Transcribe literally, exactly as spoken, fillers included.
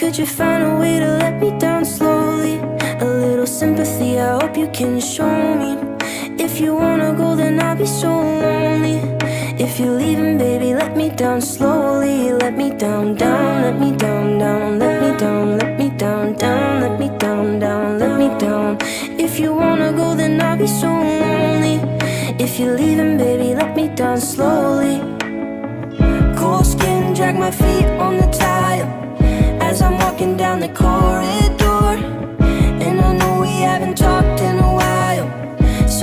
Could you find a way to let me down slowly? A little sympathy, I hope you can show me. If you wanna go, then I'll be so lonely. If you're leaving, baby, let me down slowly. Let me down, down, let me down, down. Let me down, let me down, down. Let me down, down, let me down. If you wanna go, then I'll be so lonely. If you're leaving, baby, let me down slowly. Cold skin, drag my feet on the tile as I'm walking down the corridor.